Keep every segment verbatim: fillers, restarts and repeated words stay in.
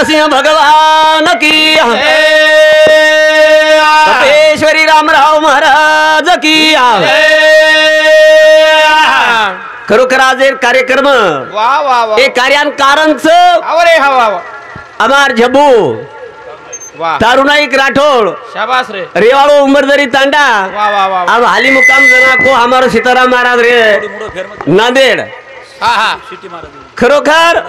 सिंह भगवान की, तपेश्वरी रामराव महाराज की। खरोखर आज एक कार्यक्रम वाह वाह वाह एक कार्यान कारणच अरे हा वाह अमार झबू वाह तारुनाईक राठौड़ शाबाश रे रेवाड़ो उमरदरी तांडा वाह वाह वाह अब हाली मुकाम जना को हमारो सीताराम महाराज रे नांदेड़ हा हा खरोखर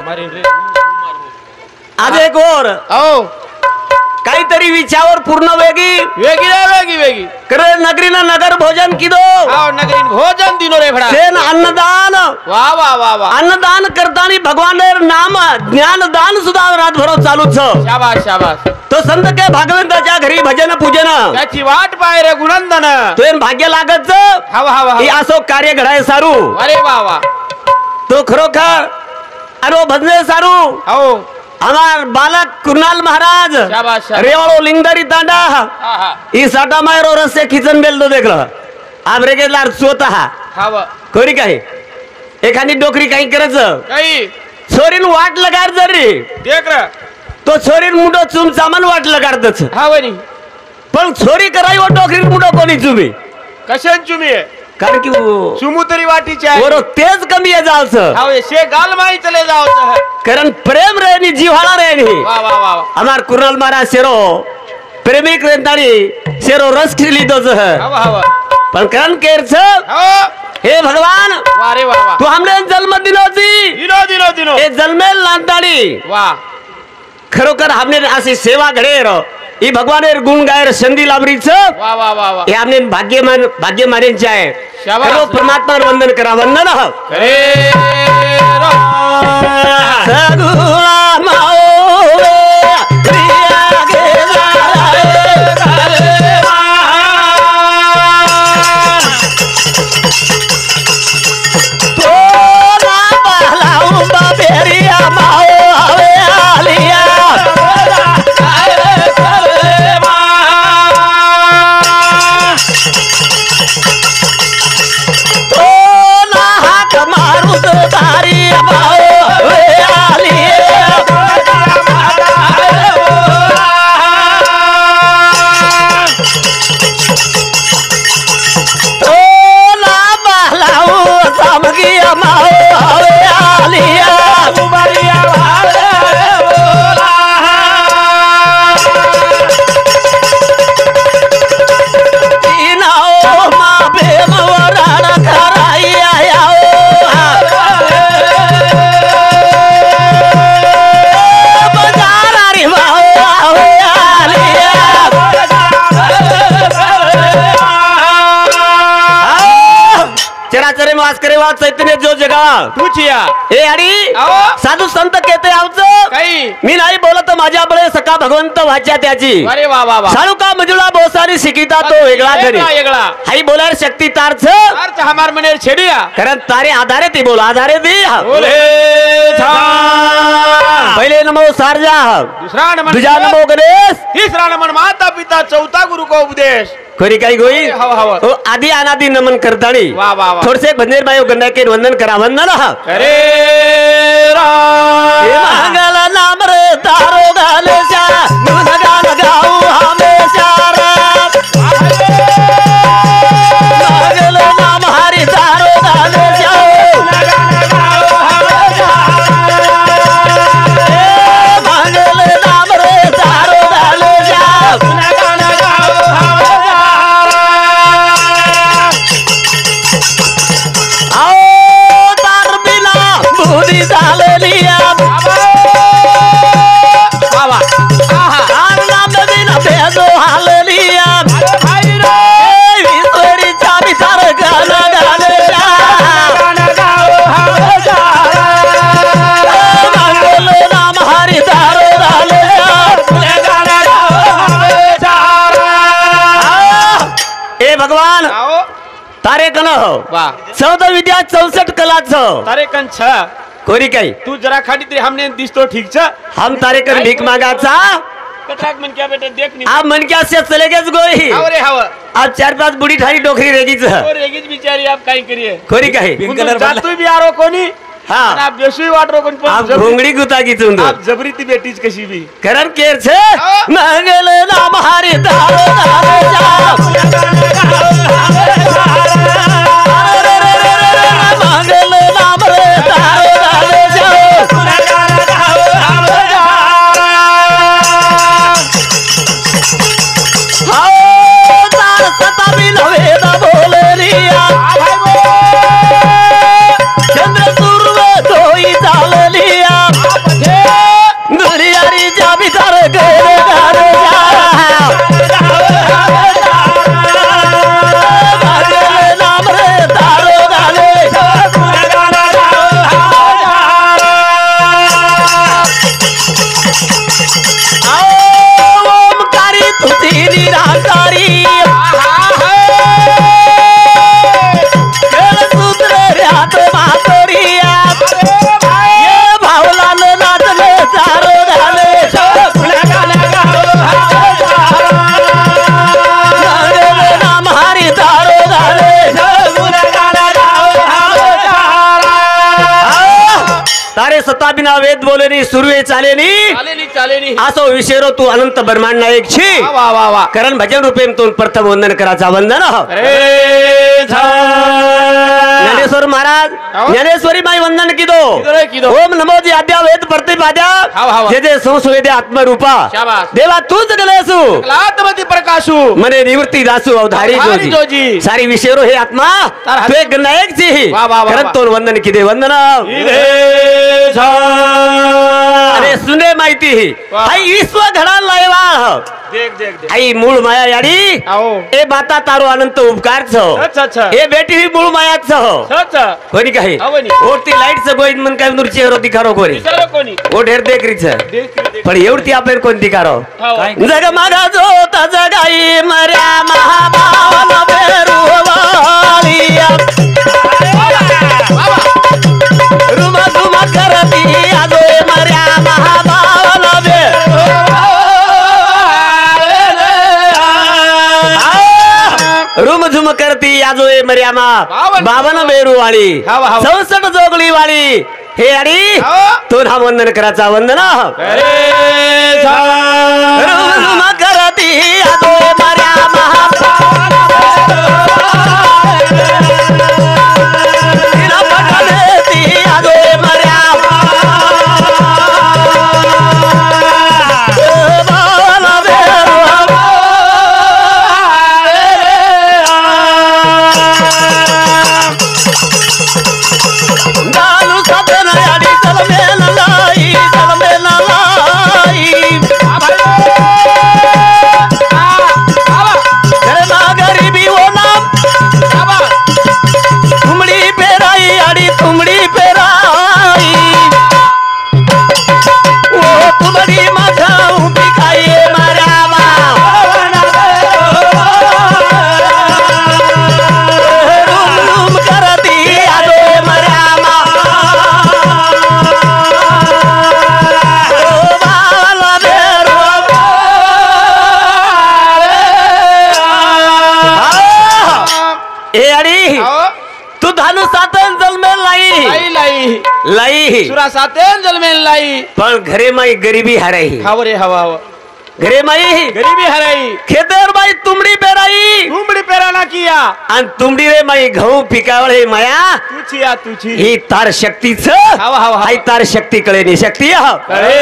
आज एक और ओ काहीतरी विचार पूर्ण वेगी वेगी रे वेगी वेगी करे नगरीना नगर भोजन की दो आओ नगरीन भोजन दिनो रे भड़ा सेन अन्नदान वाह वाह वाह वाह अन्नदान करतानी भगवानेर नाम ज्ञान दान सुद्धा रात भरो चालू छ। शाबाश शाबाश तो संत के भागवंताच्या घरी भजन पूजन त्याची वाट पाय रे गुणंदन तो एन भाग्य लागत हा हा हा ही असो कार्य घडाय सारू अरे वाह वाह तो खरोखर अरो भजने सारू आओ हमार बालक कुणाल महाराज शाबाश शाबाश रेवाड़ो लिंगदरी तांडा हा हा ई साटा मायरो रस्ते खिचन बेल दो देखलो आप रेगेदार सोता हा वा कोरी काही एखादी डोकरी काही करायचं काही छोरीन वाट लगार जरी देख रे तो छोरीन मुंडो चुम सामान वाट लगारतच हा वनी पण छोरी कराई वो डोकरी मुंडो कोणी चुमी कशन चुमी कारण की वो सुमुतरी वाटीचे आहे वरो तेज कमी आहे जावच हा वे शे गाल माई चले जाओ कारण प्रेम रहनी जीवाला रहनी वाह वाह वाह हमार कुणाल महाराज शेरो प्रेमिक रहतानी शेरो रस खिली दोच हा वाह वाह पण कारण केरच हो हे भगवान वाह रे वाह वाह तू हमने जन्म दिनोची दिनो दिनो दिनो हे जन्मेल लांताडी वाह खरोखर हमने अशी सेवा घडे रो ही भगवानेर गुण गायर संधी लाभरीच वाह वाह वाह वाह हे हमने भाग्यमान भाग्यमानेंचे आहे शाबास. खरो परमात्मा वंदन करा वंदन ह अरे रो सगुणा माओ प्रिया गेला रे तो ना बहलाऊ बेरिया माओ हवे आलिया चैतन्य जो जगा तुझिया हे आणि साधू संत कहते आवच काही मी नाही बोलत माझ्या बळे सका भगवंत वाच्या त्याची अरे वा वा वा साळू का मजुळा बोसारी शिकिता तो वेगळा घरी वेगळा हाई बोलार शक्ती तारच अर्थ हमार मनेर छेडिया कारण तारे आधारे ती बोल आधारे दी बोले पहिले नमो सारजा दुसरा नमन दुजा नमो गणेश तिसरा नमन माता पिता चौथा गुरु को उपदेश खरी काही गोई हवा हवा ओ आदि अनादि नमन करताणी वाह वाह वाह थोडसे भंजर बायो गंडा के वंदन करा वंदन हा अरे राम हे मंगल नाम रे तारो घालेशा गुण गान गाऊ हमेशा मंगल नाम हरि तारो घालेशा मंगल नाम रे तारो घालेशा बुद्धि झालेलिया बाबा आहा नाम बिना भेदो हालेलिया भाई रे ईश्वरी चाबी तार गाना गालेला गाना गाओ हमेशा मंगल नाम हरि तारो गालेला गाना गाओ हमेशा ए भगवान आओ तारे कन हो वाह चौदा विद्या चौसठ कलाच तारे कन छ कोरी काही तू जरा खाडी तरी हमने दिसतो ठीक छ हम तारे कर भीख मागाचा कटाक मन क्या बेटा देख नहीं आप मन क्या से चले गए गोई अरे हवा आज चार पांच बुढ़ी ठारी डोकरी रेगीच और एगीच बिचारी आप काय करिए कोरी काही तू भी आरो कोनी हा. आणि आप बेसुई वाट रोकून पण आप जबरी- घोंगडी गुता की चुंदू आप जबरी ती बेटीच कशी बी करण केर छे हा. मंगल नाम हरि तारो तारे जाप अरे रे रे रे रे रे मंगल नाम रे तारो तारे जाप हाओ तार सता भी नवे दा बोले रिया चंद्र सूर्य धोई चाल लिया दुनियारी जा भी तारे गए गारे जा मंगल नाम रे तारो गाले आओ ओमकारी तुझी निराकारी खेळ सूत्र ऱ्यात मातोरिया ये भावलाल नाचले चारो घाले मंगल नाम हरी तारो घाले तारे सत्ता बिना वेद बोले नी सुरवे चाले नी चालेली चालेली असो विषयरो तू अनंत ब्रह्मांड नायक छी वा वा वा वा करण भजन रूपेम तू प्रथम वंदन कराचा वंदन अरे झा ज्ञानेश्वर महाराज हाव. ज्ञानेश्वरी माई वंदन कीदो कीदो, कीदो. ओम नमो जी आद्या वेद प्रतिपाद्या हाव, हाव. जे जे संस्वेदे आत्मरूपा शाबास. देवा तूच गलेसु लातमती प्रकाशू मने निवृत्ती दासु अवधारी अवधारी जोजी जोजी. सारी विषयरो हे आत्मा तार हात- तू एक नायक छी वा, वा, वा, करत वा. तो वंदन किदे वंदन इरे झा अरे सुने माहिती वा. हाई विश्व घडा लायवा देख देख देख आई मूळ माया याडी आओ ए बाता तारो अनंत उपकार छो अच्छा अच्छा ए बेटी ही मूळ मायात छो अच्छा कोणी काही आवनी. ओटी लाईट च गोईन मन काय नुर चेहरो दिखारो कोणी विचारा कोणी ओ ढेर देख री छ देख देख पण एवढी आपल्याला कोण दिखारो हाव. जग मागा जो त जगाई मर्या महाभावन बेरुवालिया रुमा रुमा करती आजो मर्या महाभावन रुम झुम करती आजो ए मर्यामा बावन. बावन बेरुवाळी हाव, हाव. चौसष्ट जोगली वाळी हे अडी हाव. तो हा वंदन कराचा वंदन अरे झा रुम झुम करती आजो ए मर्यामा तिला पटलेती आजो ए मर्यामा बावन बेरुवाळी दालू सपन याडी चलमे लाई चलमे लाई घर ना गरीबी हो नाम तुमड़ी पेराई याडी तुमड़ी पेराई ओ तुमड़ी माथाऊ पिकाई मरावा रूम रूम करती आदो मरामा ओ बाला बेरो ए अडी तू धानु सातन जलमे लाई लाई लाई लाई सुरा सातेन जलमेन लाई पण घरे माई गरीबी हराई हाव रे हवा हवा घरे माई गरीबी हराई खेतर माई तुमडी पेराई तुमड़ी पेराना किया आणि तुमडी रे माई गहू पिकावळ हे माया तुझी या तुझी ही तार शक्तीच हाव, हाव, हाव. हाई तार शक्ती कळेनी शक्ती हा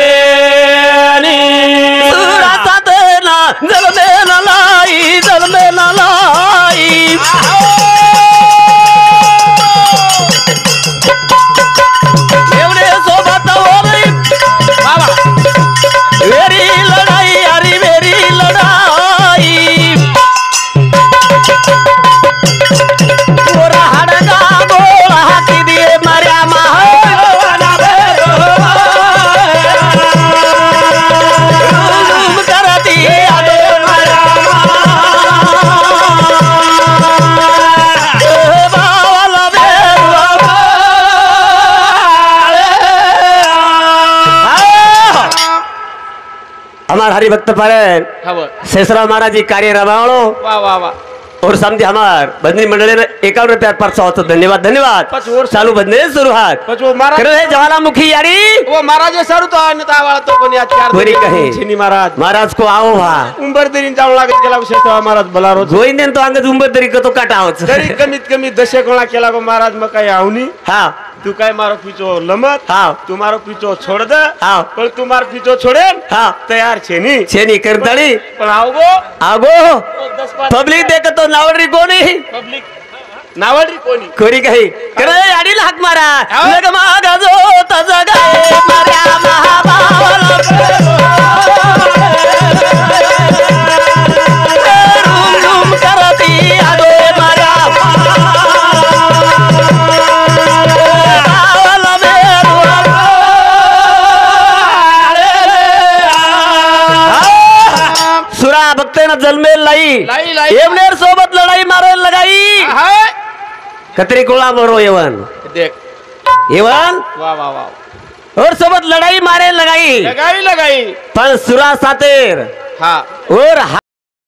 सुराचा देना जलमे न लाई जलमे न लाई एवढे सोबत ओरी वेरी लढाई अरे वेरी लढाई गोरा हाडगा गोळा हाती दे मर्या करती आदो मर्या बावाला हमार हरिभक्त पारायण हव शेषराव महाराज जी कार्य रमावळो वा वा वा और समझे हमार भजनी मंडली ने एकावन रुपया पर सौ तो धन्यवाद धन्यवाद पाच और चालू भजने शुरुआत पाच वो महाराज करे ज्वालामुखी यारी वो महाराज सारू तो अन्य तावाला तो पण या चार बरी कहे छिनी महाराज महाराज को आओ भा उंबर तरी जाऊ लागत गेला विषय तो महाराज भला रोज गोविंदन तो अंग जुंबर तरी तो काटावच तरी कमीत कमी दशे कोणा केला गो महाराज मग काय आवनी हाँ तू काय मारो पीछो लमत हाँ तू मारो पीछो छोड़ दे हाँ पण तू मारो पीछो छोड़े हाँ तयार छे नी छेनी करताड़ी पण आओ गो आगो दस पाच पब्लिक देख तो नावडरी कोणी पब्लिक नावाडी कोणी कोरी कही करे याडीला हाक मारा लग मागा जो तजा गाय मार्या महाबावला रूम रूम करती आगो मार्या बावला बेरुआ सुरा भक्तेनं जन्मेल लाई लाई, लाई. एवढेर सोबत लढाई मारायला लगाई हाय कतरी गोळा बरो येवन देख येवन वाह वाह वाह और सोबत लड़ाई मारे लगाई लगाई लगाई पर सुरा सातेर हाँ और हा-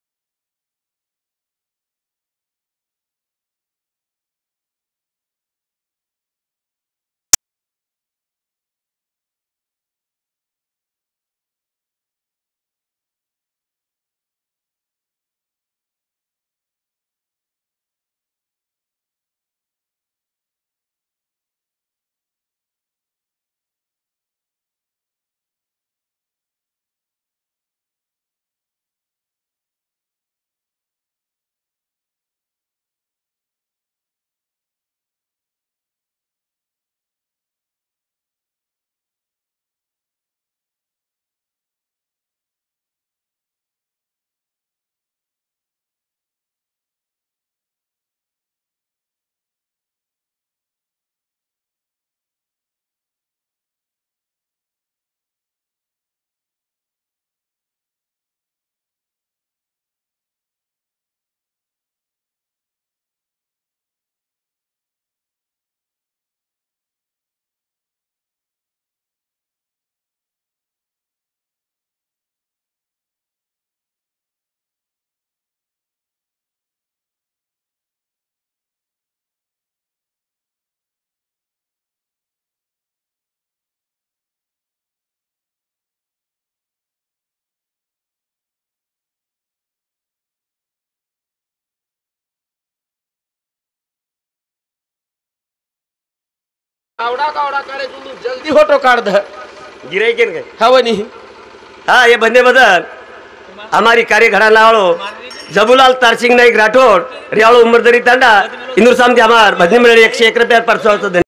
कावडा कावडा करे तू जल्दी फोटो काढ दे गिराई के गए हवनी हाँ ये बंदे बदल हमारी कार्य घड़ा लावड़ो जबुलाल तारसिंग नाईक राठोड रियाळो उमरदरी तांडा इंदूर सामने हमार भजनी मंडली एकशे एक रुपया पर सौ तो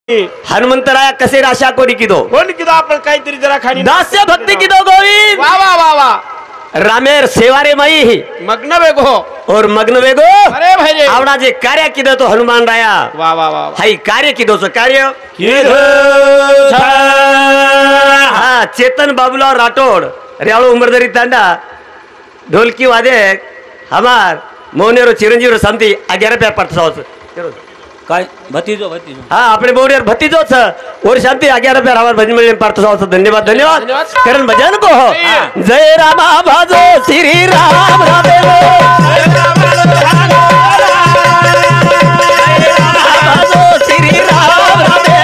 हनुमंतराया कसे राशा कोणी किदो कोण किदो आपण काहीतरी जरा खाणी दास्य भक्ति किदो गोविंद वा वा वा वा रामेर सेवारे मई मग्न वेगो और मग्न वेगो अरे भाई रे आवडा जे कार्य किदो तो हनुमान राया वा वा वा हाई कार्य किदो सो कार्य हा चेतन बाबूलाल राठोड रेवाळो उमरदरी तांडा ढोलकी वादे हमार मोनेरो चिरंजीव शांति अग्यारह पे परसावस काय भतीजो भतीजो हा अपने बोरियर भतीजो छ और शांति अग्यारह पे हमार भजन मिलन परसावस धन्यवाद धन्यवाद धन्यवाद। करण भजन को हो जय रामा भजो श्री राम रामे भजो श्री राम रामे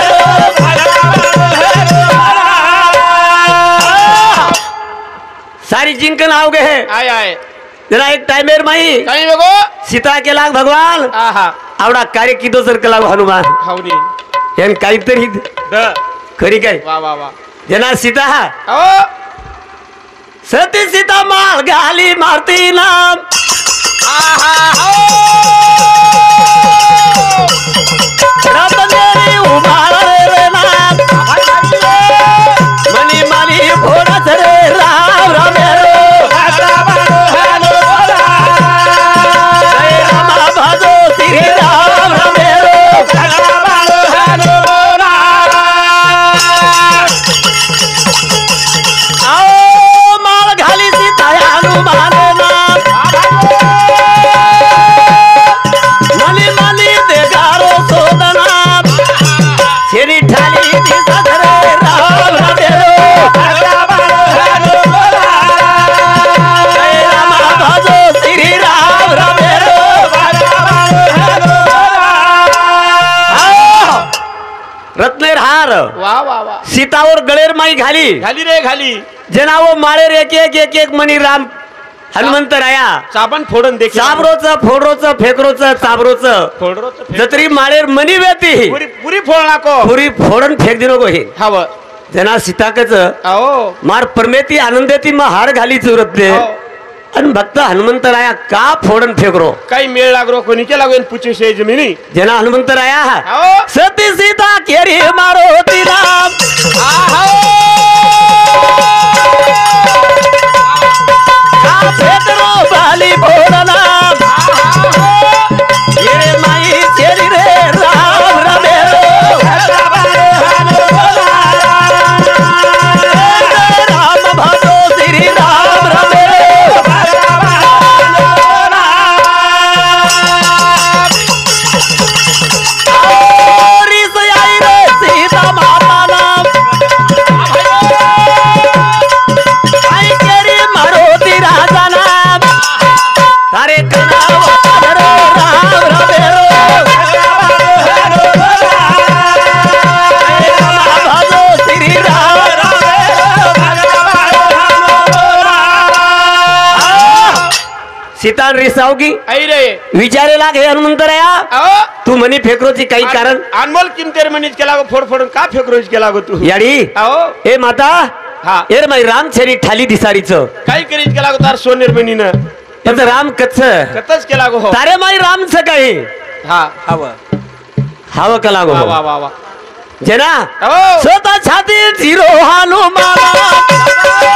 सारी जिंकन आओ गए हैं आय आय जरा एक टाइमेर माई काही वेगो सीता के लाग भगवान आहा आवडा कार्य किदो सर कला हनुमान हावनी हेन काहीतरी द खरी काय वा वा वा जना सीता ओ सती सीता माळ घाली मारती नाम आहा हो रतनेरी उभार रे नाम मनी मनी फोडा रे राम राम भजो श्री राम राम आओ माळ घाली सीता हनुमान नाम मनी मनी देगारो सोदना शेरी ठाली दिसा रे राम राम जय राम भजो श्री राम राम रत्नेर हार वा वा वा सीतावर गळेर माई घाली घाली रे घाली जनावो माळेर एक एक एक एक मनी राम हनुमंत राया साबण फोडून दे चाबरोच फोडरोच फेकरोच चाबरोच फोडरोच जत्री माळेर मनी वेती पुरी पुरी फोड नाको पुरी फोडन फेक दिनो गोही हव जना सीताकच आओ मार परमेती आनंदेती म हार घाली चुरतले हो. आणि भक्त हनुमंत राया का फोडन फेकरो काही मेळ लागरो कोणी के लागेन पुचे शे जमिनी जना हनुमंत राया आओ सती सीता केरी मारो ती राम का फेकरो बाली फोडना ये माई चेरी रे राम रामे राम भजो श्री राम रामे औरी से आई रे सीता माता नाम आई केरी मारुति राजा नाम तारे कनावा रे राम रामे भजो श्री राम सीता रिसावगी आई रे विचारे लागे हनुमंत राया आओ तू मनी फेकरोची काही कारण अनमोल किमतेर मनीच के लागो फोड फोडून का फेकरोज के लागो तू याडी आओ ए माता हा एर माई राम छेरी ठाली दिसारीच काही करीच के लागो तार सोनेर बनीन त्याचं राम कच्छ कतच के लागो हो तारे माई रामच काही हा हव हाव का लागो वा वा वा वा जना आओ स्वतः छाती झिरो हनुमान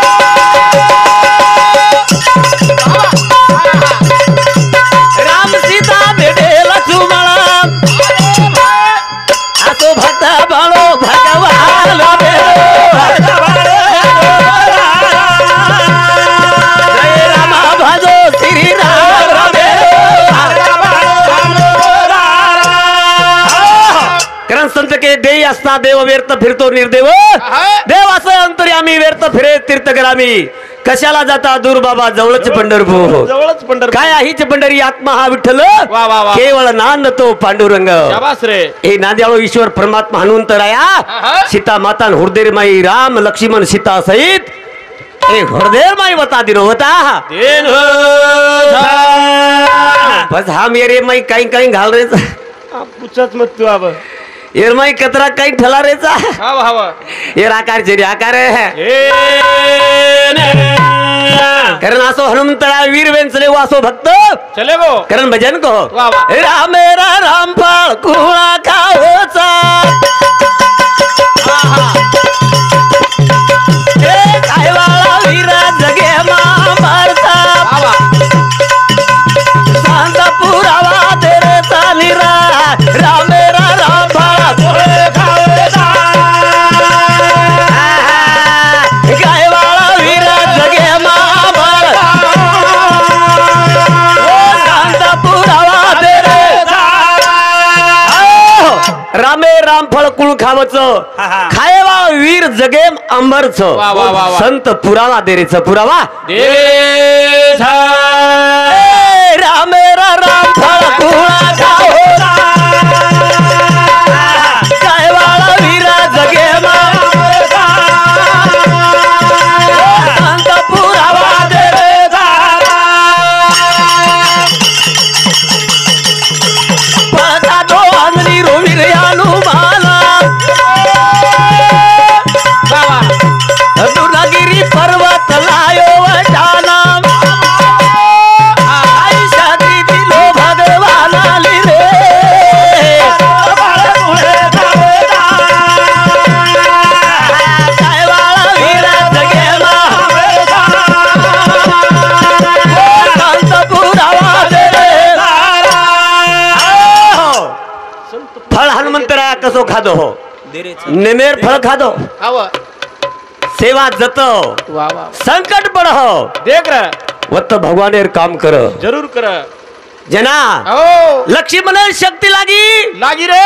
राम सीता भेटे लक्ष्मण असो भक्त बळो भगवान जय राम भजो श्री राम रामे कारण संत के देई असता देव व्यर्थ फिरतो निर्देव देव असं अंतर्यामी व्यर्थ फिरे तीर्थग्रामी कशाला जाता दूर बाबा जवळच पंढरपूर जवळच पंढर काय हीच पंढरी आत्मा हा विठ्ठल वा वा वा केवळ नांद तो पांडुरंग शाबास रे हे नाद्याळो ईश्वर परमात्मा हनुमंत राया आहा. सीता माता हृदय माई राम लक्ष्मण सीता सहित ए हृदय माई बता दिनो होता देन बस हा मेरे माई काही काही घाल रेचा पुछत मत तू अब एर माई कतरा काही ठला रेचा हाव हाव एर आकार जरी आकार है कारण असो हनुमंतळा वीर वेंचले वासो भक्त चले गो कारण भजन को वा वा राम मेरा राम फळ कुळा खाओचा रामफळ कुळ खावच हा, हा. खायवा वीर जगेम अंबरच वा, वा, वा, वा. संत पुरावा देरेच पुरावा दे झा. ए, रामेरा रामफळ कुळा खाओ खायवाळा वीर जगेम संत पुरावा देरेचा पळता तो अंगणी रोवीर हनुमाना बाबा. दुर्गागिरी पर्वत लायो वटाना आईशा दिलो भगवान आली रे कायवाळा वीरा जगेला संत पुरावा दे फळ हनुमंतरा कसो खादो हो देरेच निमेर फळ खादो हवं. सेवा जतो वा वा. संकट पड हो देख र. वत भगवानेर काम कर जरूर कर. जना हो. लक्ष्मण शक्ती लागी लागी रे.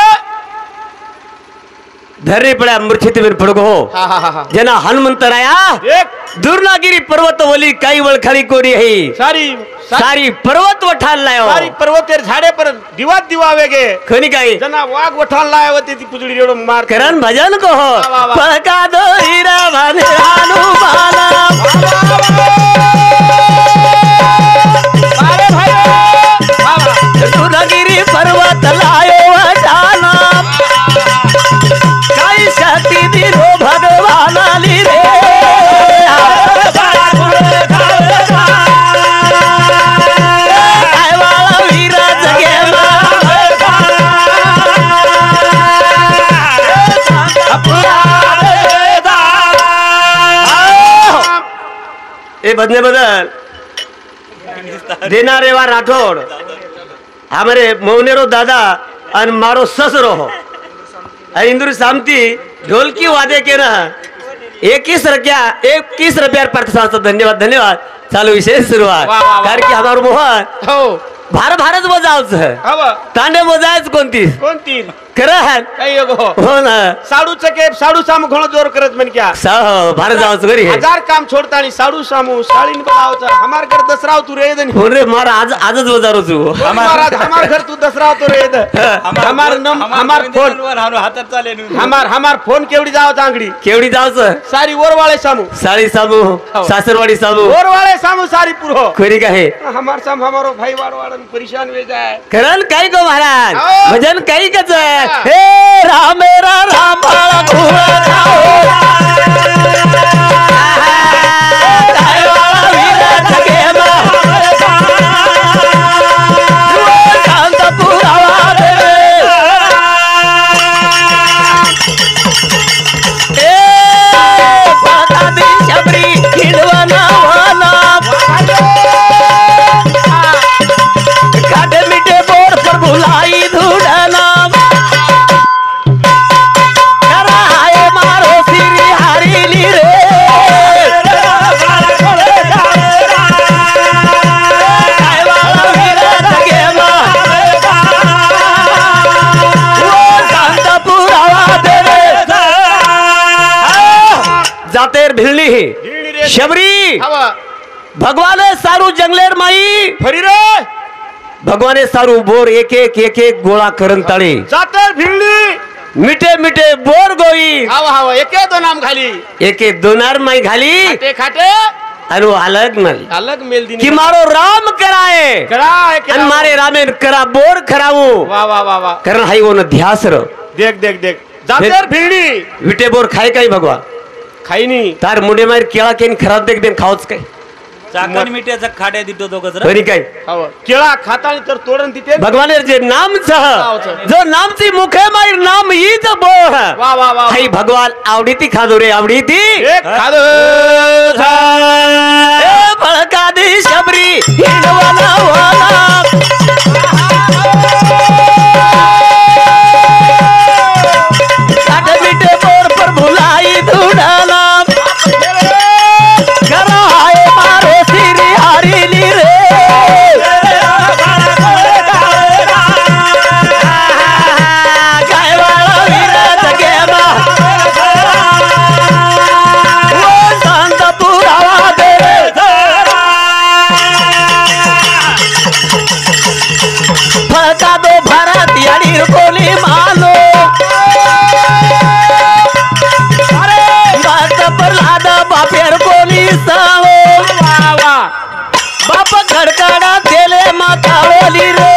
धरणी पड्या मूर्छितीवर पडगो हो हा हा हा हा. जना हनुमंतराया देख दुर्नागिरी पर्वत वली काही वळखाळी कोरी है सारी सारी पर्वत वठाल लायो सारी पर्वतेर झाडे पर दिवात दिवा वेगे कोणी काही जना वाघ वठाल लाय होते ती पुजडी रेडो मार करण भजन को हो वा, वा, वा. पळका दो हिरा भाने हनुमाना अरे भाई बाबा. दुर्नागिरी पर्वत लायो वटाना काही शक्ती दिलो भगवान आली रे कायवाळा वीरा जगेला ए बदने बदल देना रेवा राठौड़ हमारे मौनेरो दादा और मारो ससरो हो इंदुर सामती ढोलकी वादे के ना इक्कीस रुपया इक्कीस रुपया प्रतिशत धन्यवाद धन्यवाद चालू विशेष सुरुवात वा, वा, वा. कारण की हमार मोहन हो. भार भारच मोजावच हवं. तांडे मोजायच कोणती कोणती खरं काही योग हो. हो ना साडू चके साडू सामू घणो जोर करत म्हण क्या सा भारत जावच घरी हे हजार काम छोड़ता आणि साडू सामू साळीन बोलावचा हमार घर दसराव तू रे दनी हो रे मारा आज आजच मोजारो तू महाराज हमार घर तू दसराव तो रे द हमार नम हमार फोन हातात चाले हमार हमार फोन केवडी जाव चांगडी केवढी जावच सारी ओरवाळे सामू साडी साबू सासरवाडी साबू ओरवाळे सामू सारी पुरो खरी का है हमार साम हमारो भाई वाड़ वाड़न परेशान वे जाए करण काही को महाराज हो. भजन काही कच हे राम मेरा राम बाळा घोडा खाओ कायवाळा वीरा जगेला शांत पुरावा दे ए पळता दी शबरी हिडवना वाला काटे मिटे बोर पर भुलाई धुडना कराए मारो सिरी हारीली रे कायवाळा वीरा जगेला ओ शांत पुरावा दे रे जातेर भिळली शबरी हवा भगवान सारू जंगलेर माई फरी रे भगवाने सारू बोर एक एक एक एक गोळा करून ताळी जातर भिडली मिठे मिठे बोर गोई हवा हवा एके तो नाम खाली एक एक दोनार माई घाली खाटे खाटे आणि वो अलग माली अलग मेल दिन कि मारो राम कराए करा है आणि मारे रामेन करा बोर खरावू वाह वाह वाह वाह कारण हाई वो न ध्यास र देख देख देख जातर भिडली विटे बोर खाय काही भगवा खाई नहीं तार मुंडे मार केळा केन खराब देख देन खावच काय चाकण मिठ्याचा खाड्या दितो तो गजरा बरी काय हवा केळा खातानी तर तोडन तिथे भगवाने जे नाम छ जो नामची मुखे माई नाम हीच बोर वाह वाह वाह हाई भगवान आवडीती खादो रे आवडीती एक खादो ए भळका दी शबरी हिडवना वाला काटे मिटे बोर पर भुलाई धुडाला कराए मारो सिरी हारीली रे कायवाळा वीरा बापीर कोली मानो भक्त प्रल्हाद बापीर कोली सावो बाप खडकाडा तेले माथावली रे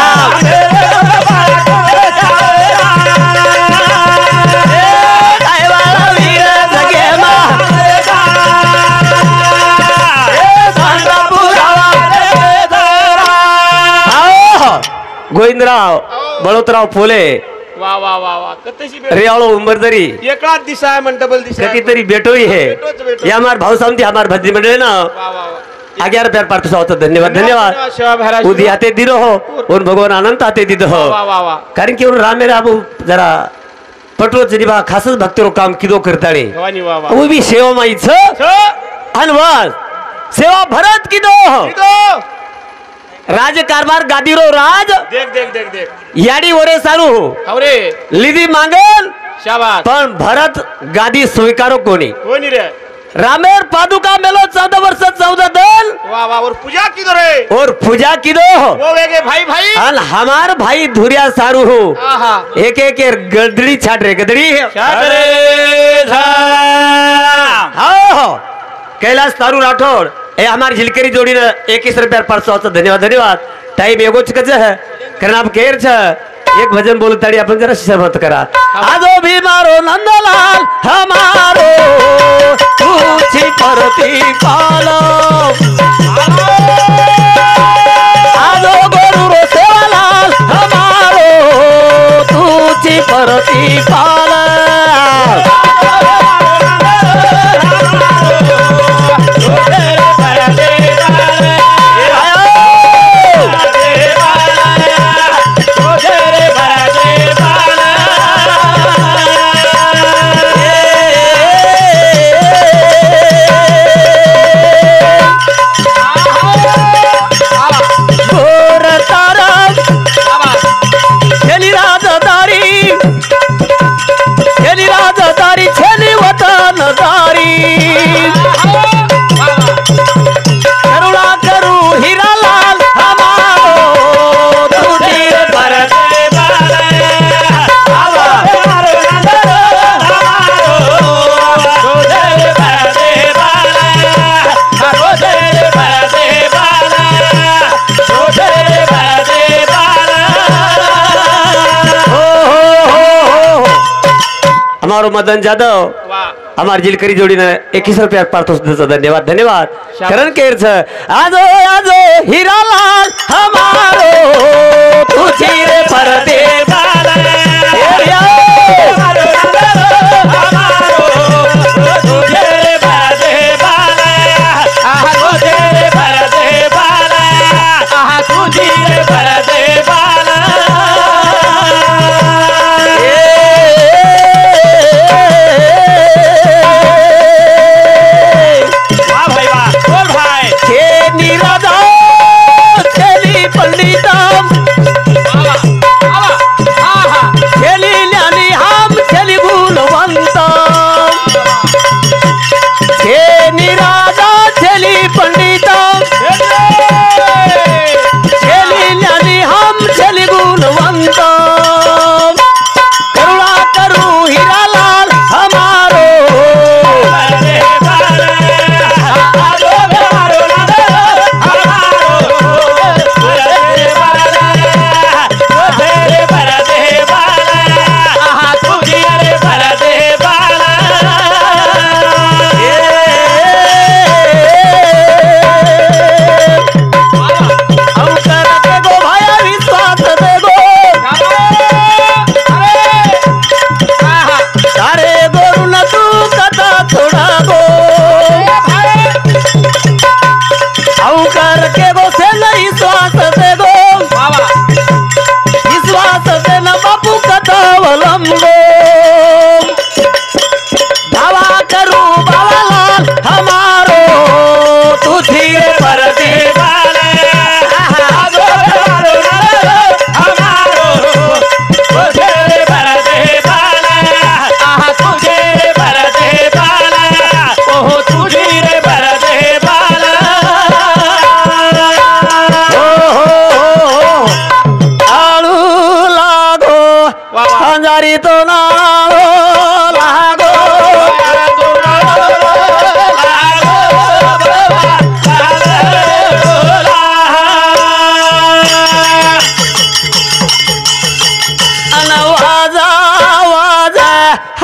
गोविंदराव बळवतराव फुले वा वा वा वा कतशी रेवाळो उंबरदरी एकाच दिशा आहे म्हण डबल दिशा आहे. कधीतरी भेटोई है भेटोच, भेटोच. ये हमार भाऊ सामती हमार भद्री मंडळ ना वा वा वा आग्यार प्यार पार्थ सावत धन्यवाद धन्यवाद शिवा महाराज उदी आते दिनो हो और भगवान अनंत आते दिदो हो वा वा वा कारण की राम मेरा अबू जरा पटो जरीबा खासच भक्तरो काम किदो करताळे वानी वा वा वो भी सेवा माईच अनवाद सेवा भरत किदो इदो राजकारभार गादीरो राज देख देख देख देख याडी वरे सारू अरे लिदी मागल शाबाश पण भरत गादी स्वीकारो कोणी कोणी रे रामेर पादुका मेलो चौदह वर्ष चौदह दल वा वा और पूजा किधर है और पूजा किदो वो वेगे भाई भाई अन हमार भाई धुरिया सारू हो आहा एक एक गदड़ी छाट रे गदड़ी अरे धाम हाँ हो कैलाश तारू राठौड़ ए हमारी झिलकेरी जोड़ी ने इक्कीस रुपया पर सौ धन्यवाद धन्यवाद टाइम एगो कच है कारण आप केर छ एक भजन बोल ताड़ी अपन जरा शर्मत करा आजो भी मारो नंदलाल हमारो तुझी परती पालो आजो गोरु रो सेवालाल हमारो तुझी परती पालो हमारो मदन जाधव हमार जिलकरी जोड़ी ने इक्कीस रुपया पार्थो धन्यवाद धन्यवाद करण केर छ आजो आजो हीरालाल हमारो तुझी रे परदे वाला हमारो तुझे रे परदे वाला आहा तुझे रे परदे वाला आहा तुझी रे परदे वाला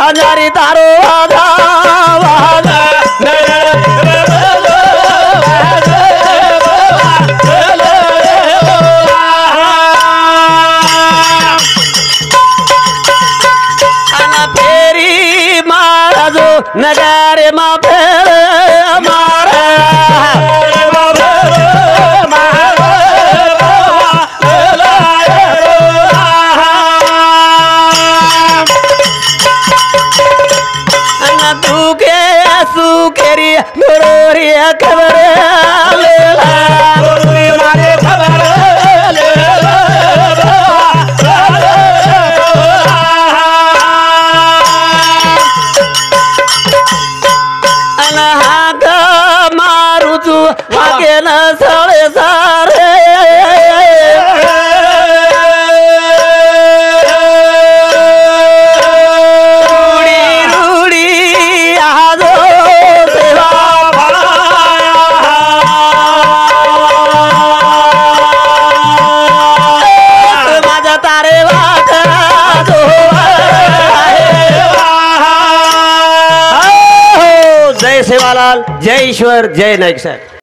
हजारी तारो वादा वादा फेरी मारा जो नगारे मा फेर मारा दुखे सुखेरी गोरोरी खबर लेला गोरोरी मारे खबर लेला अनहाग मारू तू आगे न सळे सारे जय सेवालाल, जय ईश्वर, जय नाईक साहेब.